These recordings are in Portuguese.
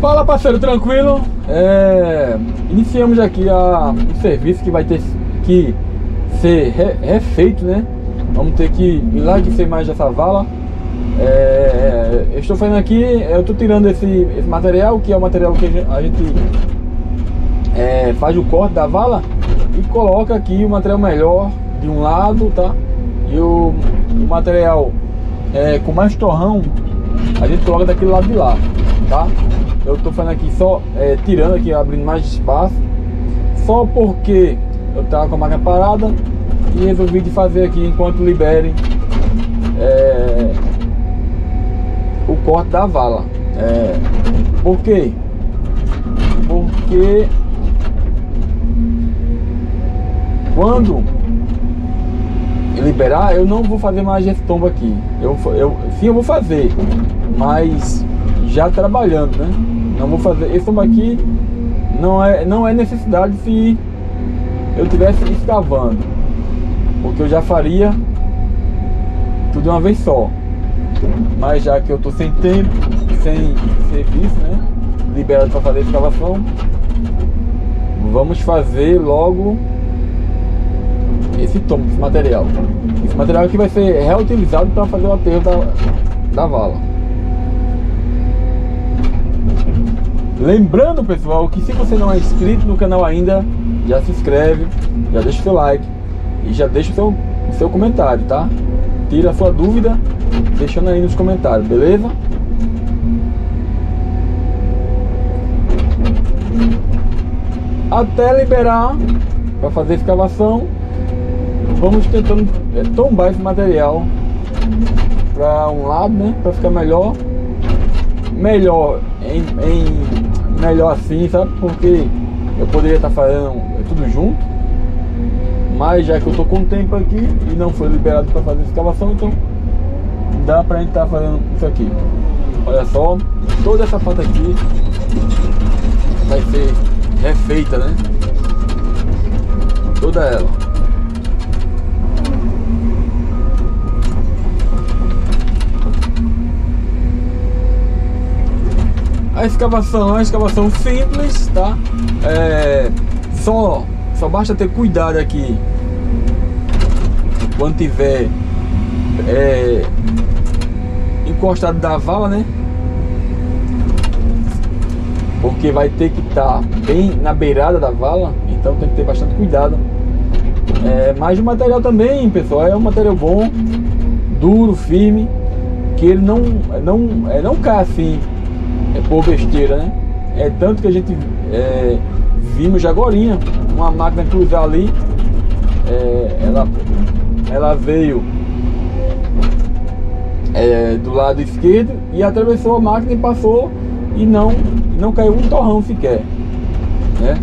Fala, parceiro, tranquilo? Iniciamos aqui o serviço que vai ter que ser refeito, né? Vamos ter que ir lá de ser mais dessa vala. Eu estou fazendo aqui, eu estou tirando esse material, que é o material que a gente faz o corte da vala e coloca aqui o material melhor de um lado, tá? E o material com mais torrão a gente coloca daquele lado de lá, tá? Eu estou fazendo aqui só tirando aqui, abrindo mais espaço, só porque eu tava com a máquina parada e resolvi de fazer aqui enquanto liberem o corte da vala. Por quê? Porque quando liberar, eu não vou fazer mais esse tombo aqui. Sim, eu vou fazer, mas já trabalhando, né? Não vou fazer esse tombo aqui. Não é necessidade se eu tivesse escavando, porque eu já faria tudo de uma vez só. Mas já que eu tô sem tempo, sem serviço, né, liberado para fazer a escavação, vamos fazer logo esse tombo, esse material. Esse material aqui vai ser reutilizado para fazer o aterro da vala. Lembrando, pessoal, que se você não é inscrito no canal ainda, já se inscreve, já deixa o seu like e já deixa o seu comentário, tá? Tira a sua dúvida deixando aí nos comentários, beleza? Até liberar para fazer a escavação, vamos tentando tombar esse material para um lado, né? Para ficar melhor melhor assim, sabe? Porque eu poderia estar fazendo tudo junto, mas já que eu tô com tempo aqui e não foi liberado para fazer a escavação, então dá pra gente estar fazendo isso aqui. Olha só, toda essa parte aqui vai ser refeita, né? Toda ela. A escavação é uma escavação simples, tá? Só basta ter cuidado aqui quando tiver encostado da vala, né? Porque vai ter que estar bem na beirada da vala, então tem que ter bastante cuidado. Mas o material também, pessoal, é um material bom, duro, firme, que ele não cai assim por besteira, né? Tanto que a gente vimos já agorinha uma máquina cruzar ali, ela veio do lado esquerdo e atravessou a máquina e passou e não caiu um torrão sequer, né?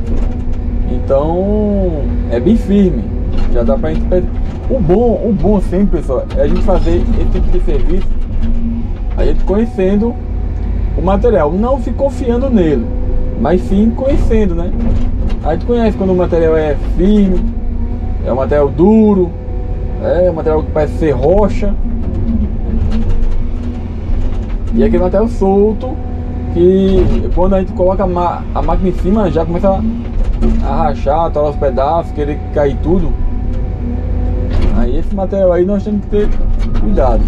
Então é bem firme, já dá pra gente. O bom sempre, pessoal, é a gente fazer esse tipo de serviço, a gente conhecendo o material, não se confiando nele, mas sim conhecendo, né? A gente conhece quando o material é firme, é um material duro, é um material que parece ser rocha, e aquele material solto, que quando a gente coloca a máquina em cima já começa a rachar, atolar os pedaços, querer cair tudo. Aí esse material aí nós temos que ter cuidado.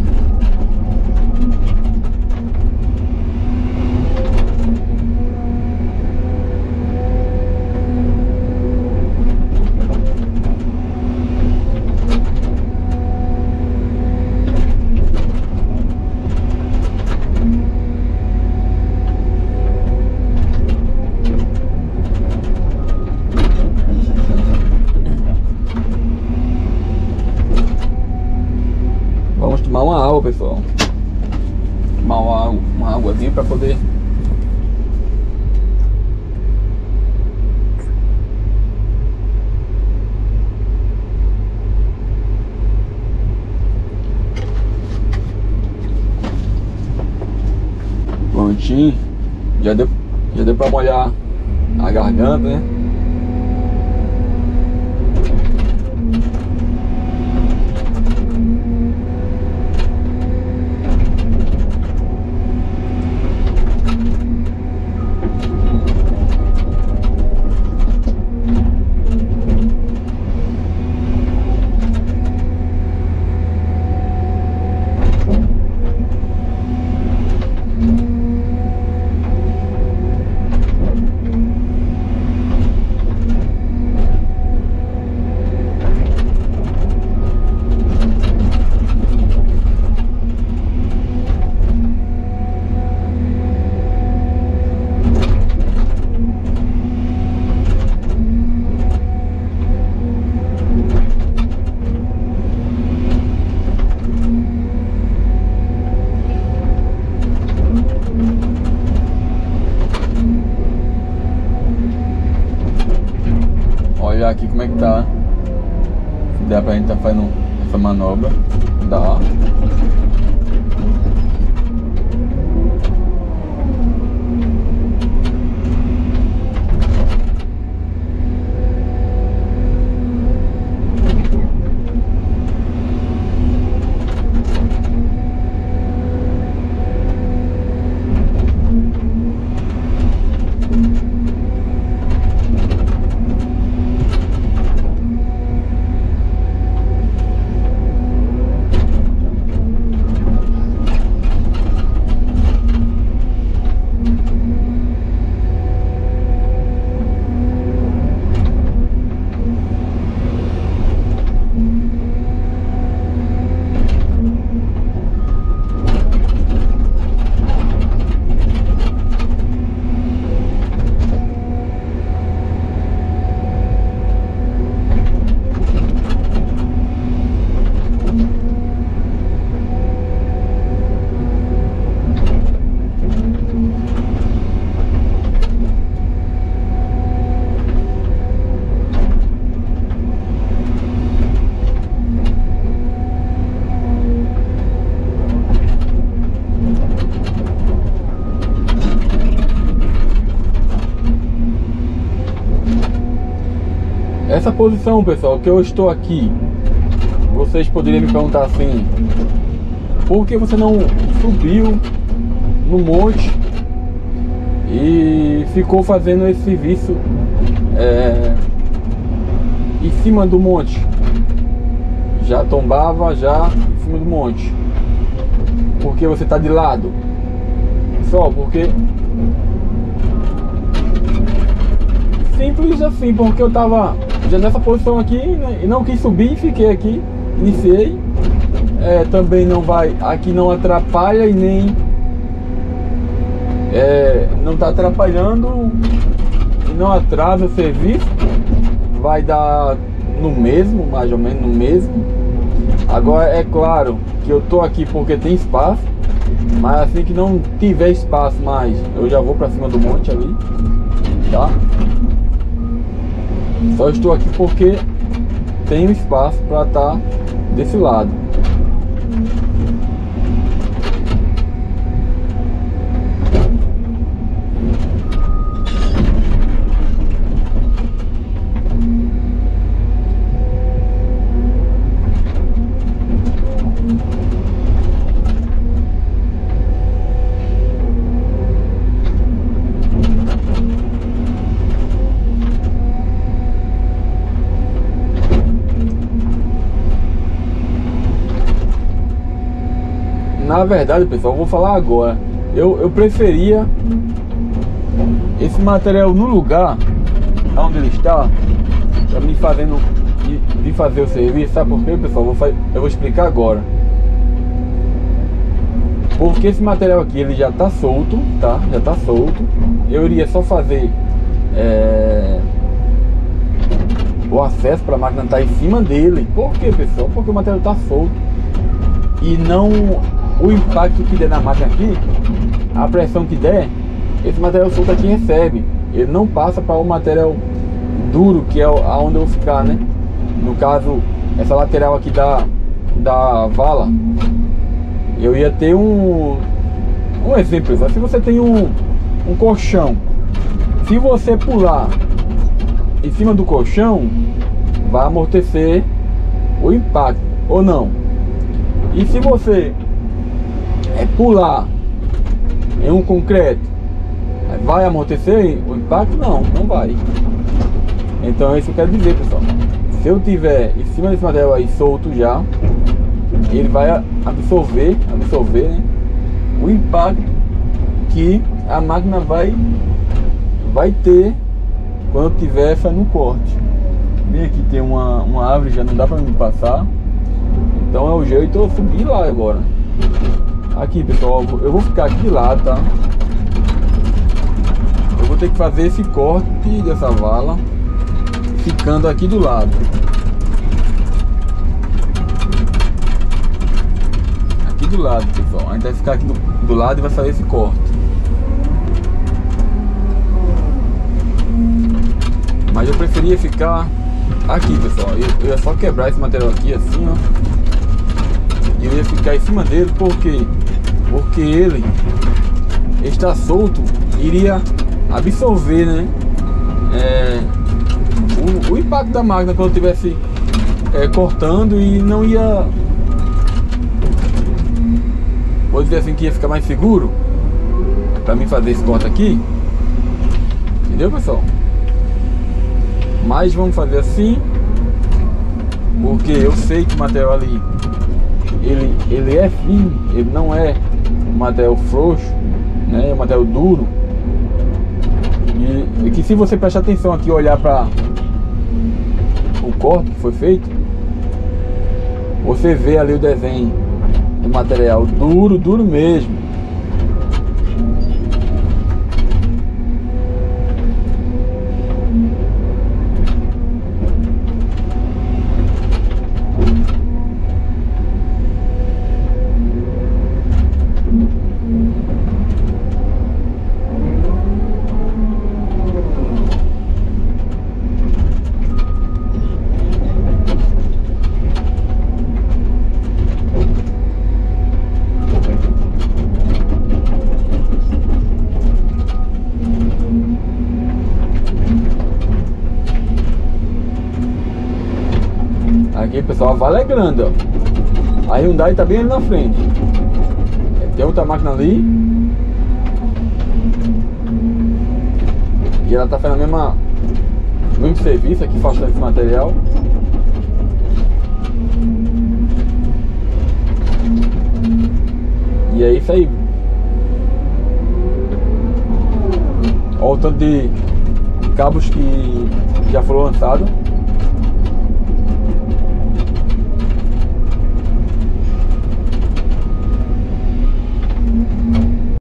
Tomar uma água, pessoal. Tomar uma águazinha para poder. Prontinho. Já deu para molhar a garganta, né? aqui como é que tá. Se der pra gente tá fazendo essa manobra. Dá. Essa posição, pessoal, que eu estou aqui, vocês poderiam me perguntar assim: por que você não subiu no monte e ficou fazendo esse serviço em cima do monte? Já tombava já em cima do monte. Porque você está de lado? Pessoal, porque simples assim, porque eu tava já nessa posição aqui, né, e não quis subir, fiquei aqui, iniciei. Também não vai, aqui não atrapalha e nem não tá atrapalhando e não atrasa o serviço, vai dar no mesmo, mais ou menos no mesmo. Agora é claro que eu tô aqui porque tem espaço, mas assim que não tiver espaço mais, eu já vou pra cima do monte ali, tá? Só estou aqui porque tenho espaço para estar desse lado. Na verdade, pessoal, eu vou falar agora. Eu preferia esse material no lugar onde ele está, para me fazendo de fazer o serviço. Sabe por quê, pessoal? Eu vou explicar agora. Porque esse material aqui ele já está solto, tá? Já está solto. Eu iria só fazer o acesso para a máquina estar em cima dele. Por quê, pessoal? Porque o material está solto e não o impacto que der na máquina aqui, a pressão que der, esse material solto aqui recebe. Ele não passa para o material duro, que é aonde eu vou ficar, né? No caso, essa lateral aqui da vala, eu ia ter um exemplo. Se você tem um colchão, se você pular em cima do colchão, vai amortecer o impacto, ou não. E se você pular em um concreto, vai amortecer o impacto? Não, não vai. Então é isso que eu quero dizer, pessoal. Se eu tiver em cima desse material aí solto já, ele vai absorver, né, o impacto que a máquina vai ter quando eu tiver no corte. Bem aqui tem uma árvore, já não dá pra me passar. Então é o jeito eu subir lá agora. Aqui, pessoal, eu vou ficar aqui de lado, tá? Eu vou ter que fazer esse corte dessa vala ficando aqui do lado. Aqui do lado, pessoal. A gente vai ficar aqui do lado e vai fazer esse corte. Mas eu preferia ficar Aqui, pessoal, eu ia só quebrar esse material aqui assim, ó. E eu ia ficar em cima dele, por quê? Porque ele está solto, iria absorver, né? O impacto da máquina quando eu estivesse cortando, e não ia, vou dizer assim, que ia ficar mais seguro para mim fazer esse corte aqui. Entendeu, pessoal? Mas vamos fazer assim, porque eu sei que o material ali ele é firme, ele não é um material frouxo, né? É um material duro. E que se você prestar atenção aqui, olhar para o corte que foi feito, você vê ali o desenho do material duro, duro mesmo. Aqui, pessoal, a vala é grande, ó. A Hyundai tá bem ali na frente. Tem outra máquina ali, e ela tá fazendo o mesmo serviço aqui, afastando esse material. E é isso aí. Olha o tanto de cabos que já foram lançados.